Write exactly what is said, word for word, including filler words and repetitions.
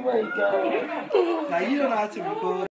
my god. Now you don't know how to record.